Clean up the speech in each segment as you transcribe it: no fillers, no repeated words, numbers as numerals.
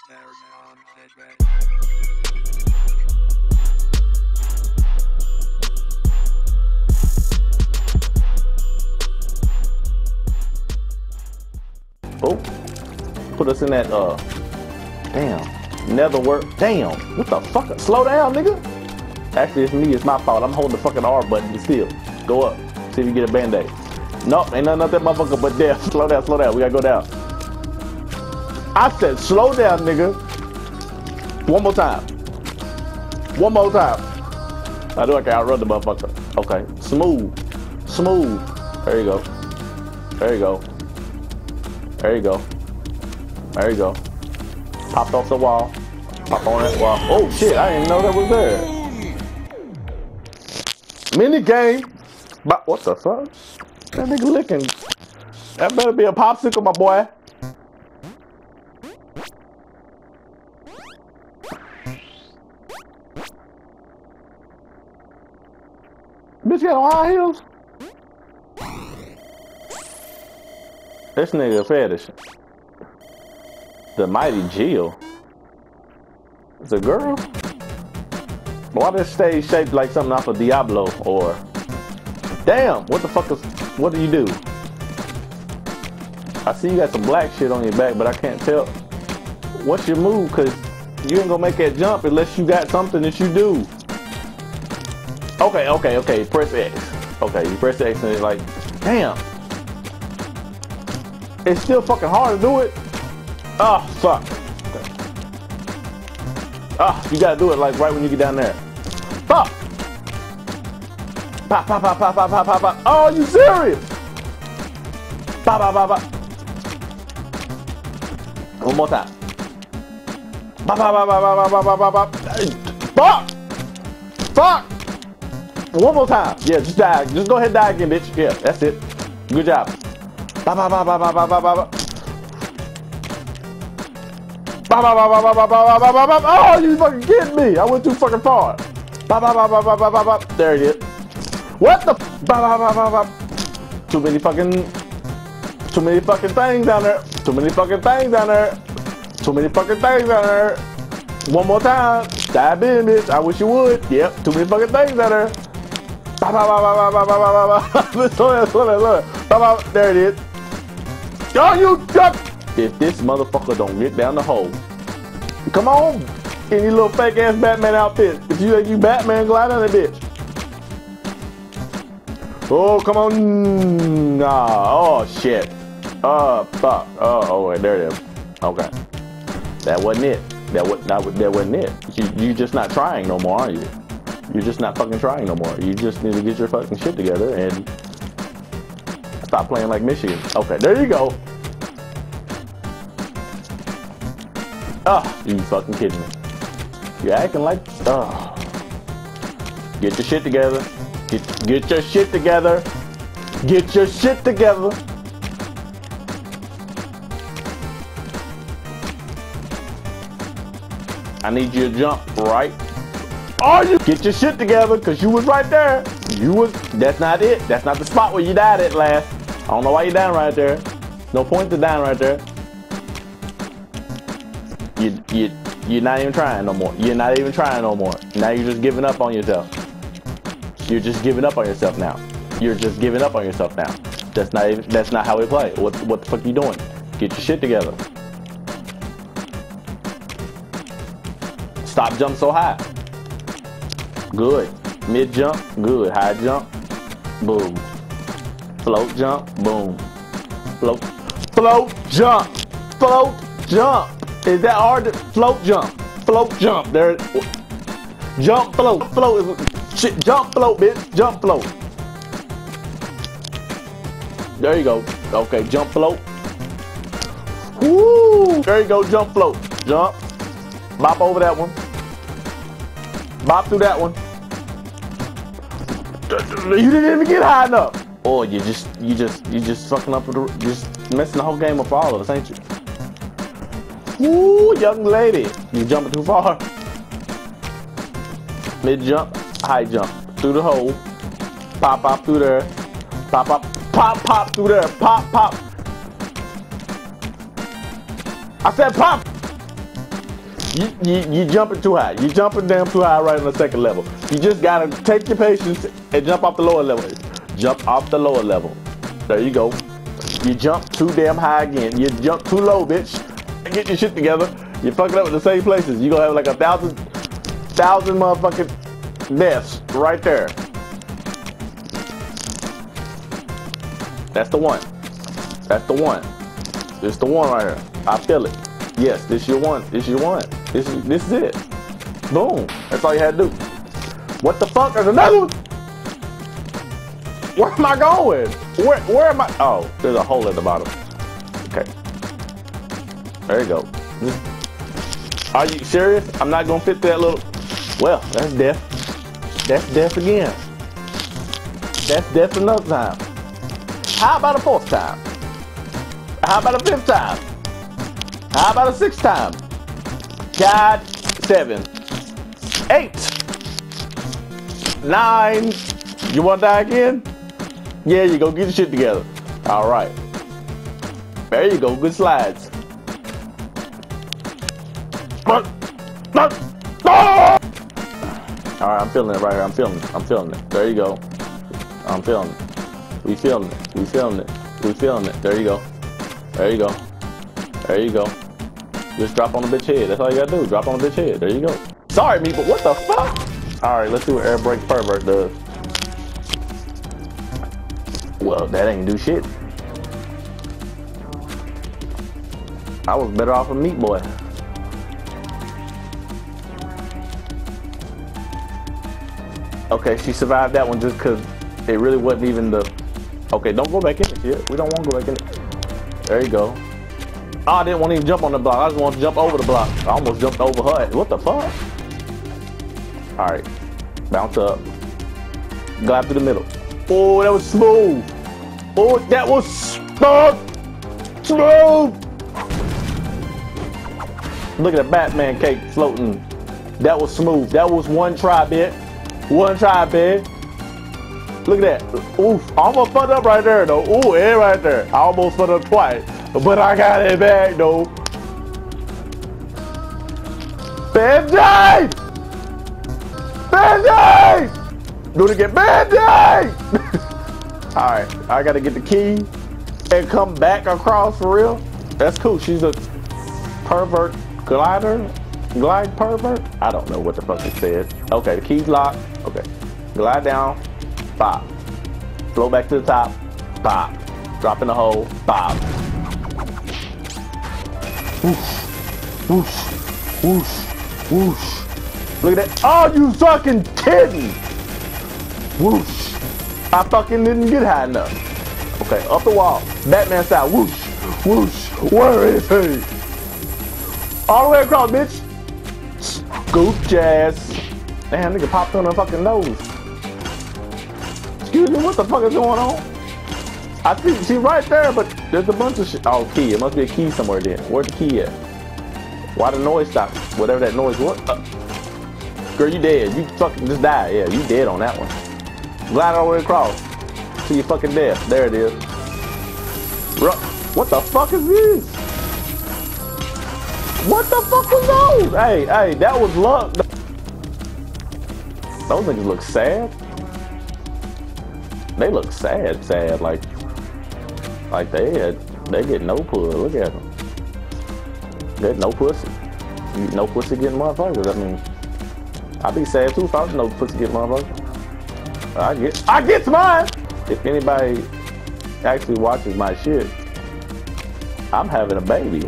Oh, put us in that, damn, nether work. Damn, what the fuck? Slow down, nigga. Actually, it's me, it's my fault. I'm holding the fucking R button, but still. Go up, see if you get a band-aid. Nope, ain't nothing up that motherfucker but death. Slow down, we gotta go down. I said slow down, nigga. One more time. One more time. I do I can outrun the motherfucker. Okay, smooth. There you go. There you go. There you go. There you go. Popped off the wall. Pop on that wall. Oh shit, I didn't know that was there. Mini game. But what the fuck? That nigga licking. That better be a popsicle, my boy. Bitch got on high heels? This nigga a fetish. The mighty Jill. It's a girl? Why this stage shaped like something off of Diablo or... Damn, what the fuck is... What do you do? I see you got some black shit on your back, but I can't tell. What's your move? Cause you ain't gonna make that jump unless you got something that you do. Okay, press X. Okay, you press X and it's like, damn. It's still fucking hard to do it. Oh, fuck. Oh, you gotta do it like right when you get down there. Fuck. Pop. Oh, you serious? Pop. One more time. Pop. Fuck. One more time. Yeah, just die. Just go ahead and die again, bitch. Yeah, that's it. Good job. Oh, you fucking kidding me? I went too fucking far. There it is. What the? Too many fucking things down there. Too many fucking things down there. One more time. Dive in, bitch. I wish you would. Yep. Too many fucking things down there. There it is. Oh, you duck! If this motherfucker don't get down the hole, come on, in your little fake ass Batman outfit. If you Batman, glide on that bitch. Oh, come on! Nah. Oh shit. Fuck. Oh, wait, there it is. Okay, that wasn't it. That wasn't it. You just not trying no more, are you? You're just not fucking trying no more. You just need to get your fucking shit together and stop playing like Michigan. Okay, there you go. Oh, you fucking kidding me? You acting like, get your shit together. Get your shit together. Get your shit together. I need you to jump right. Oh, you get your shit together, cause you was right there. That's not it. That's not the spot where you died at last. I don't know why you down right there. No point to down right there. You're not even trying no more. You're not even trying no more. Now you're just giving up on yourself. You're just giving up on yourself now. You're just giving up on yourself now. That's not how we play. What the fuck are you doing? Get your shit together. Stop jump so high. Good. Mid jump, good. High jump, boom. Float jump, boom. Float jump. Float jump. Is that hard to float jump? Float jump. There. Jump float. Float is shit. Jump float, bitch. Jump float. There you go. Okay, jump float. Woo! There you go. Jump float. Jump. Bop over that one. Bop through that one. You didn't even get high enough. Or you just fucking up with just messing the whole game up for all of us, ain't you? Ooh, young lady. You jumping too far. Mid jump, high jump. Through the hole. Pop through there. Pop through there. Pop. I said pop. You jumping too high. You jumping damn too high right on the second level. You just gotta take your patience and jump off the lower level. Jump off the lower level. There you go. You jump too damn high again. You jump too low, bitch. Get your shit together. You fucking up in the same places. You gonna have like 1,000 motherfucking deaths right there. That's the one. That's the one. This the one right here. I feel it. Yes, this your one. This your one. This is it. Boom. That's all you had to do. What the fuck? There's another one. Where am I going? Where am I? Oh, there's a hole at the bottom. Okay. There you go. Are you serious? I'm not gonna fit that little. Well, that's death. That's death again. That's death another time. How about a fourth time? How about a fifth time? How about a sixth time? God, 7, 8, 9. You wanna die again? Yeah, you go get your shit together. All right. There you go. Good slides. All right, I'm feeling it right here. I'm feeling it. I'm feeling it. There you go. I'm feeling it. We feeling it. We feeling it. We feeling it. There you go. There you go. There you go. Just drop on the bitch head. That's all you gotta do. Drop on the bitch head. There you go. Sorry, me, but what the fuck? All right, let's see what Air Brake Pervert does. Well, that ain't do shit. I was better off a Meat Boy. Okay, she survived that one just because it really wasn't even the... Okay, don't go back in it yet. We don't want to go back in it. There you go. Oh, I didn't want to even jump on the block. I just wanted to jump over the block. I almost jumped over her. What the fuck? All right. Bounce up. Glide through the middle. Oh, that was smooth. Oh, that was smooth. Look at the Batman cake floating. That was smooth. That was one try, bitch. One try, bitch. Look at that. Oof. I almost fucked up right there, though. Ooh, yeah, right there. I almost fucked up twice. But I got it back, though. Band-Aid! Band-Aid! Do it again. Band-Aid! Alright, I gotta get the key and come back across for real. That's cool. She's a pervert glider. Glide pervert? I don't know what the fuck it says. Okay, the key's locked. Okay. Glide down. Pop. Float back to the top. Pop. Drop in the hole. Pop. Whoosh. Whoosh. Whoosh. Whoosh. Look at that. Oh, you fucking kidding! Whoosh. I fucking didn't get high enough. Okay, up the wall. Batman style. Whoosh. Whoosh. Where is he? All the way across, bitch. Scoop jazz. Damn, nigga popped on her fucking nose. Excuse me, what the fuck is going on? I think she's right there, but there's a bunch of shit. Oh, key. It must be a key somewhere then. Where's the key at? Why the noise stopped? Whatever that noise was. Girl, you dead. You fucking just died. Yeah, you dead on that one. Glide all the way across to your fucking death. There it is. What the fuck is this? What the fuck was those? Hey, hey, that was luck. Those niggas look sad. They look sad, like they get no pussy. Look at them. They get no pussy. No pussy getting motherfuckers. I mean, I'd be sad too if I was no pussy getting motherfuckers. I get mine. If anybody actually watches my shit, I'm having a baby.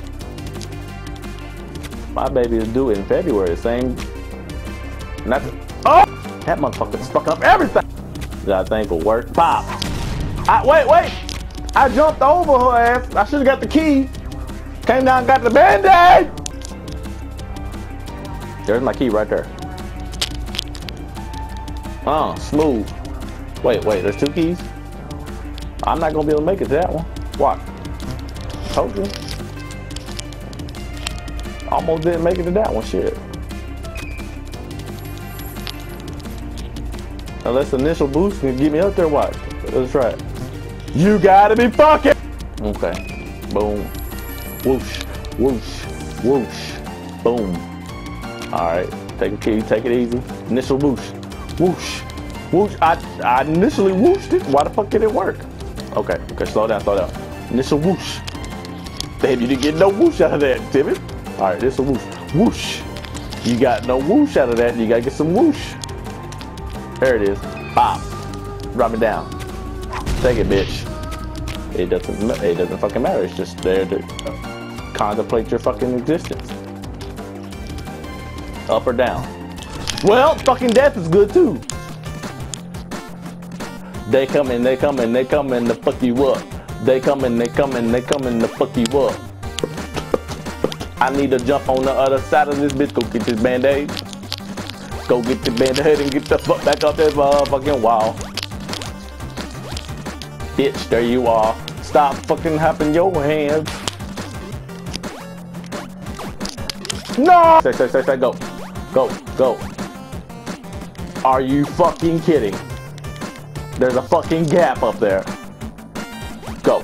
My baby is due in February. Same. Not. Oh, that motherfucker stuck up everything. That thing will work. Pop. Wait. I jumped over her ass. I should have got the key. Came down and got the Band-Aid. There's my key right there. Smooth. Wait, there's 2 keys? I'm not gonna be able to make it to that one. What? Told you. Almost didn't make it to that one, shit. Unless initial boost can get me up there, watch. Let's try it. You gotta be fucking. Okay. Boom. Whoosh. Whoosh. Whoosh. Boom. Alright. Take it easy. Initial whoosh. Whoosh. Whoosh. I initially whooshed it. Why the fuck did it work? Okay, slow down. Initial whoosh. Damn, you didn't get no whoosh out of that, Timmy. Alright, this is a whoosh. Whoosh. You got no whoosh out of that. You gotta get some whoosh. There it is. Pop. Drop it down. Take it, bitch. It doesn't fucking matter. It's just there to contemplate your fucking existence. Up or down. Well, fucking death is good too. They coming to fuck you up. They coming to fuck you up. I need to jump on the other side of this bitch. Go get this band-aid. Go get the band-aid and get the fuck back up that fucking wall. Bitch, there you are. Stop fucking having your hands. No! Stay, go. Go. Are you fucking kidding? There's a fucking gap up there. Go.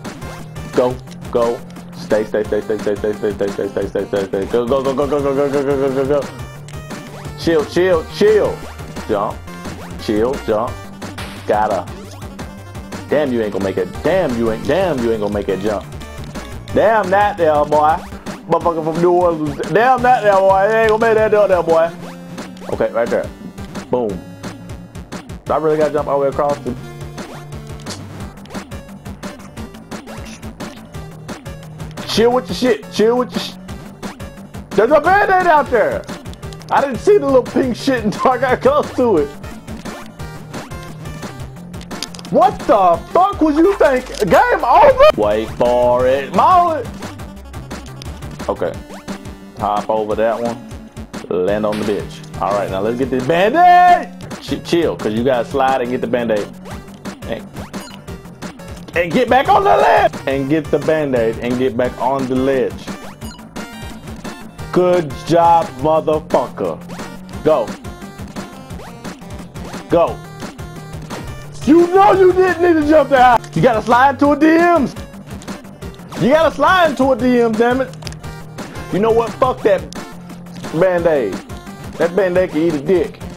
Stay. Go. Chill. Jump. Gotta. Damn, you ain't gonna make it. Damn, you ain't gonna make that jump. Damn that there, boy. Motherfucker from New Orleans. Damn that there, boy. You ain't gonna make that there, boy. Okay, right there. Boom. So I really gotta jump all the way across the... Chill with your shit. There's a band-aid out there. I didn't see the little pink shit until I got close to it. What the fuck was you thinking? Game over? Wait for it. Maul it. Okay. Hop over that one. Land on the bitch. Alright, now let's get this band-aid. Chill, because you gotta slide and get the band-aid. And get back on the ledge. And get the band-aid and get back on the ledge. Good job, motherfucker. Go. You know you didn't need to jump that high. You gotta slide into a DMs. Damn it. You know what? Fuck that band-aid. That band-aid can eat a dick.